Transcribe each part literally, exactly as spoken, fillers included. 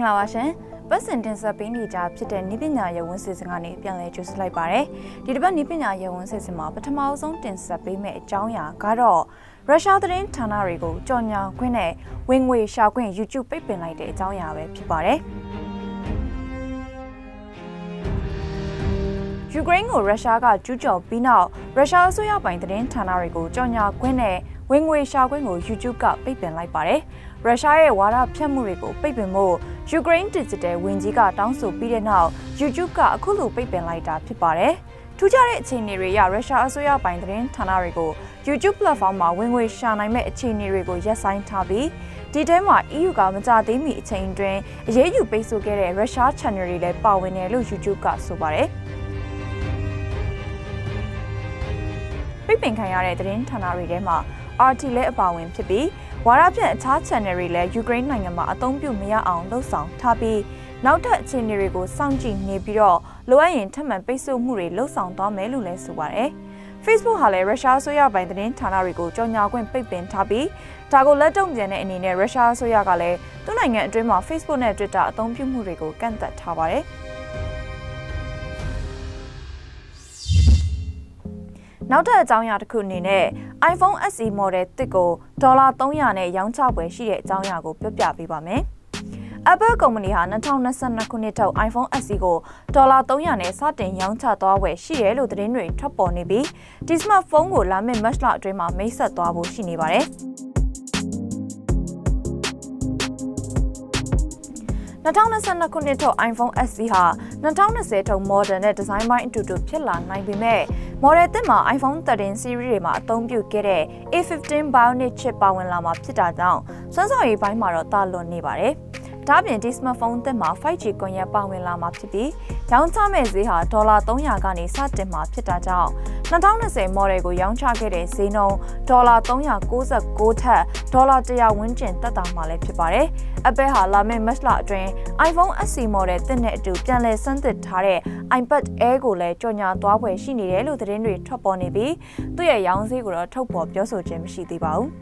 ္ဂလာပါရှင်။ပတ်စင်တင်ဆက်ပေးနေကြဖြစ်တဲ့နိပညာရေးဝန်စစ်စင်ကနေပြန်လည်ကြိုဆိုလိုက်ပါရယ်။ဒီတစ်ပတ်နိပညာရေးဝန်စစ်စင်မှာပထမဆုံးတင်ဆက်ပေးမယ့်အကြောင်းအရာကတော့ရုရှားသတင်းဌာနတွေကိုကြော်ညာခွင့်နဲ့ဝင်ငွေရှာခွင့် YouTube ပိတ်ပင်လိုက်တဲ့အကြောင်းအရာပဲဖြစ်ပါတယ်။ယူကရိန်းကိုရုရှားကကျူးကျော်ပြီးနောက်ရုရှားအစိုးရပိုင်သတင်းဌာနတွေကိုကြော်ညာခွင့်နဲ့ဝင်ငွေရှာခွင့်ကို YouTube ကပိတ်ပင်လိုက်ပါတယ်။ရုရှားရဲ့ဝါဒဖြန့်မှုတွေကိုပိတ်ပင်ဖို့ယူကရိန်း Digital ဝန်ကြီးကတောင်းဆိုပြီးတဲ့နောက် YouTube ကအခုလိုပိတ်ပင်လိုက်တာဖြစ်ပါတယ်။ထူးခြားတဲ့အခြေအနေတွေအရရုရှားအစိုးရပိုင်သတင်းဌာနတွေကို YouTube platform မှာဝင်ငွေရှာနိုင်မဲ့အခြေအနေတွေကိုရပ်ဆိုင်းထားပြီးဒီထဲမှာ E U ကမကြသေးမီအချိန်တွင်အရေးယူပိတ်ဆို့ခဲ့တဲ့ရုရှား channel တွေလည်းပါဝင်တယ်လို့ YouTube ကဆိုပါတယ်။ပိတ်ပင်ခံရတဲ့သတင်းဌာနတွေထဲမှာ R T လည်းအပါဝင်ဖြစ်ပြီးဝါဒဖြန့်အခြား channel တွေလည်းယူကရိန်းနိုင်ငံမှာအသုံးပြုမရအောင်လှုံ့ဆော်ထားပြီးနောက်ထပ်အခြေအနေတွေကိုစောင့်ကြည့်နေပြီးတော့လိုအပ်ရင်ထပ်မံပိတ်ဆို့မှုတွေလှုံ့ဆော်သွားမယ်လို့လည်းဆိုပါတယ်။ Facebook ဟာလည်းရုရှားအစိုးရပိုင်သတင်းဌာနတွေကိုကြော်ညာခွင့်ပိတ်ပင်ထားပြီးဒါကိုလက်တုံ့ပြန်တဲ့အနေနဲ့ရုရှားအစိုးရကလည်းသူ့နိုင်ငံအတွင်းမှာ Facebook နဲ့ Twitter အသုံးပြုမှုတွေကိုကန့်သတ်ထားပါတယ်။နောက်ထပ်အကြောင်းအရာတစ်ခုအနေနဲ့ iPhone S E model တစ်ကိုဒေါ်လာသုံးရာနဲ့ရောင်းချပွဲရှိတဲ့အကြောင်းအရာကိုပြောပြပေးပါမယ်။ Apple ကုမ္ပဏီဟာ၂၀၂၂ခုနှစ်ထုတ် iPhone S E ကိုဒေါ်လာသုံးရာနဲ့စတင်ရောင်းချသွားဝယ်ရှိတယ်လို့သတင်းတွေထွက်ပေါ်နေပြီးဒီ smartphone ကိုလာမယ့် March လအတွင်းမှာမိတ်ဆက်သွားဖို့ရှိနေပါတယ်။၂၀၂၂ခုနှစ်ထုတ် iPhone S E ဟာ၂၀၂၀ထုတ် model နဲ့ design ပိုင်းအတူတူဖြစ်လာနိုင်ပေမဲ့ model သစ်မှာ iPhone thirteen series တွေမှာအသုံးပြုခဲ့တဲ့ A fifteen Bionic chip ပါဝင်လာမှာဖြစ်တာကြောင့်စွမ်းဆောင်ရည်ပိုင်းမှာတော့တာလွန်နေပါတယ်။ဒါ့အပြင်ဒီ smartphone သစ်မှာ five G ကွန်ရက်ပါဝင်လာမှာဖြစ်ပြီးရောင်းချမဲ့ဈေးဟာဒေါ်လာသုံးရာကနေစတင်မှာဖြစ်တာကြောင့်၂၀၂၀ model ကိုရောင်းချခဲ့တဲ့ဈေးနှုန်းဒေါ်လာသုံးရာကိုးဆယ့်ကိုးထက်ဒေါ်လာတစ်ရာဝန်းကျင်တက်တာမှလည်းဖြစ်ပါတယ်။ Apple ဟာလာမယ့် March လအတွင်း iPhone S E model သစ်နဲ့အတူပြန်လည်ဆန်းသစ်ထားတဲ့ iPad Air ကိုလည်းကြော်ညာသွားဖွယ်ရှိနေတယ်လို့သတင်းတွေထွက်ပေါ်နေပြီးသူ့ရဲ့ရောင်းဈေးကိုတော့ထုတ်ဖော်ပြောဆိုခြင်းမရှိသေးပါဘူး။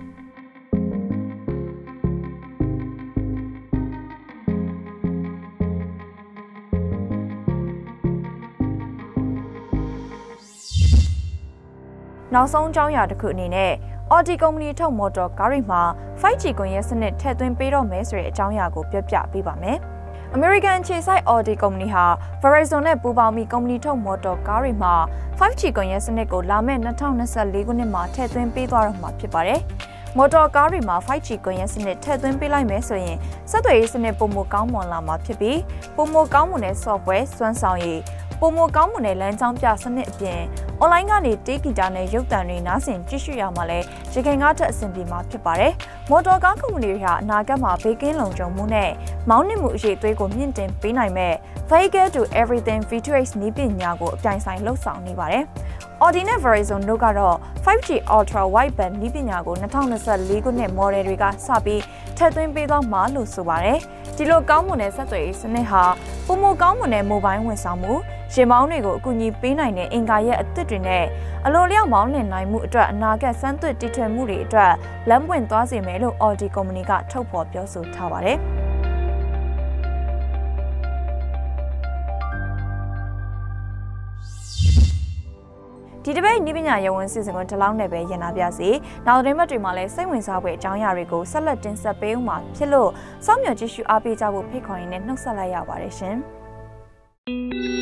နောက်ဆုံးအကြောင်းအရာတစ်ခုအနေနဲ့ Audi ကုမ္ပဏီထုတ်မော်တော်ကားတွေမှာ five G ကွန်ရက်စနစ်ထည့်သွင်းပေးတော့မယ်ဆိုတဲ့အကြောင်းအရာကိုပြောပြပေးပါမယ်။ American အခြေစိုက် Audi ကုမ္ပဏီဟာ Verizon နဲ့ပူးပေါင်းပြီးကုမ္ပဏီထုတ်မော်တော်ကားတွေမှာ five G ကွန်ရက်စနစ်ကိုလာမယ့်၂၀၂၄ခုနှစ်မှာထည့်သွင်းပေးသွားတော့မှာဖြစ်ပါတယ်။မော်တော်ကားတွေမှာ five G ကွန်ရက်စနစ်ထည့်သွင်းပေးလိုက်မယ်ဆိုရင်ဆက်သွယ်ရေးစနစ်ပုံမကောင်းမွန်လာမှာဖြစ်ပြီးပုံမကောင်းမွန်တဲ့ software စွမ်းဆောင်ရည်ပုံမကောင်းမွန်တဲ့လမ်းကြောင်းပြစနစ်အပြင် online ကနေတေးဂီတာနဲ့ရုပ်သံတွေနားဆင်ကြည့်ရှုရမှာလဲရခိုင်ကားထက်အဆင်ပြေမှာဖြစ်ပါတယ်။မော်တော်ကားကုမ္ပဏီတွေဟာအနာဂတ်မှာဘေးကင်းလုံခြုံမှုနဲ့မောင်းနှင်မှုအရေးအသွေးကိုမြင့်တင်ပေးနိုင်မဲ့ Vehicle to Everything V two X နည်းပညာကိုအပြိုင်ဆိုင်လှုပ်ဆောင်နေပါတယ်။ Audi နဲ့ Verizon တို့ကတော့ five G Ultra Wideband နည်းပညာကို၂၀၂၄ခုနှစ် model တွေကစပြီးထည့်သွင်းပေးသွားမှာလို့ဆိုပါတယ်။ဒီလိုကောင်းမွန်တဲ့ဆက်သွယ်ရေးစနစ်ဟာပုံမကောင်းမွန်တဲ့ mobile ဝန်ဆောင်မှုရင်မောင်းတွေကိုအကူအညီပေးနိုင်တဲ့အင်္ဂါရဲ့အသစ်တွေနဲ့အလိုလျောက်မောင်းနှင်နိုင်မှုအတွက်အနာဂတ်စမ်းသစ်တည်ထွင်မှုတွေအတွက်လမ်းပွင့်သွားစေမယ်လို့ Audi ကုမ္ပဏီကထုတ်ဖော်ပြောဆိုထားပါတယ်။ဒီတစ်ပတ်နိပညာရေးဝန်စီစဉ်ကိုဒီလောက်နဲ့ပဲရန်နာပြစီ။နောက်သတင်းမှတ်တွေမှာလည်းစိတ်ဝင်စားဖွယ်အကြောင်းအရာတွေကိုဆက်လက်တင်ဆက်ပေးဦးမှာဖြစ်လို့စောင့်မျှော်ကြည့်ရှုအားပေးကြဖို့ဖိတ်ခေါ်ရင်းနဲ့နှုတ်ဆက်လိုက်ရပါတယ်ရှင်။